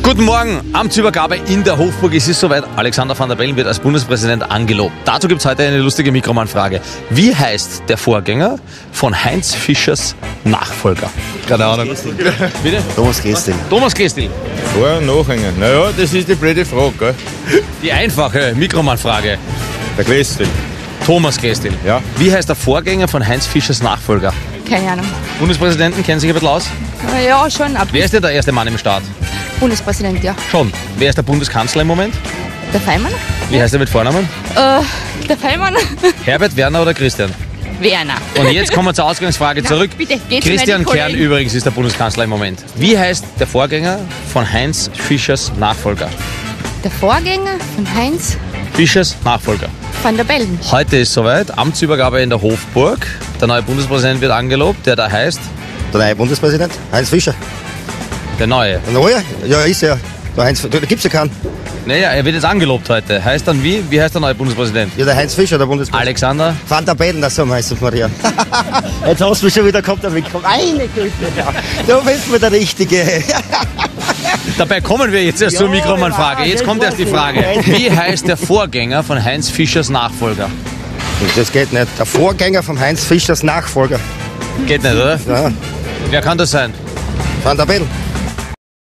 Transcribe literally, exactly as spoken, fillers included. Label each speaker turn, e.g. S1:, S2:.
S1: Guten Morgen, Amtsübergabe in der Hofburg. Es ist soweit, Alexander Van der Bellen wird als Bundespräsident angelobt. Dazu gibt es heute eine lustige Mikroman-Frage. Wie heißt der Vorgänger von Heinz Fischers Nachfolger?
S2: Keine Ahnung.
S1: Bitte?
S3: Thomas Gestil.
S1: Thomas Gestil.
S2: Vor- und Nachhänger. Naja, das ist die blöde Frage, gell?
S1: Die einfache Mikroman-Frage.
S2: Der Glästil.
S1: Thomas Gestil.
S2: Ja.
S1: Wie heißt der Vorgänger von Heinz Fischers Nachfolger?
S4: Keine Ahnung.
S1: Bundespräsidenten, kennen Sie sich ein bisschen aus?
S4: Ja, schon. Ab
S1: Wer ist denn der erste Mann im Staat?
S4: Bundespräsident, ja.
S1: Schon. Wer ist der Bundeskanzler im Moment?
S4: Der Feimann?
S1: Wie heißt er mit Vornamen?
S4: Äh, der Feimann?
S1: Herbert, Werner oder Christian?
S4: Werner.
S1: Und jetzt kommen wir zur Ausgangsfrage
S4: Na,
S1: zurück.
S4: bitte, geht's um
S1: Christian
S4: meine
S1: Kern
S4: Kollegen?
S1: übrigens ist der Bundeskanzler im Moment. Wie heißt der Vorgänger von Heinz Fischers Nachfolger?
S4: Der Vorgänger von Heinz
S1: Fischers Nachfolger.
S4: van der Bellen.
S1: Heute ist soweit, Amtsübergabe in der Hofburg. Der neue Bundespräsident wird angelobt, der da heißt,
S3: Der neue Bundespräsident, Heinz Fischer.
S1: der neue.
S3: Der neue? Ja, ist er. Der Heinz, da gibt's ja keinen.
S1: Naja, er wird jetzt angelobt heute. Heißt dann wie? Wie heißt der neue Bundespräsident?
S3: Ja, der Heinz Fischer, der Bundespräsident.
S1: Alexander?
S3: Van der Bellen, das so meistens, Maria. Jetzt hast du mich schon wieder gehabt, der Mikro. Eine Güte. Du bist mir der Richtige.
S1: Dabei kommen wir jetzt erst zur
S3: Ja,
S1: Mikroman-Frage.
S3: ja,
S1: Jetzt
S3: das
S1: kommt erst die
S3: weiß
S1: Frage.
S3: ich.
S1: Wie heißt der Vorgänger von Heinz Fischers Nachfolger?
S3: Das geht nicht. Der Vorgänger von Heinz Fischers Nachfolger.
S1: Geht nicht, oder?
S3: Ja,
S1: Wer kann das sein?
S3: Van der Bellen.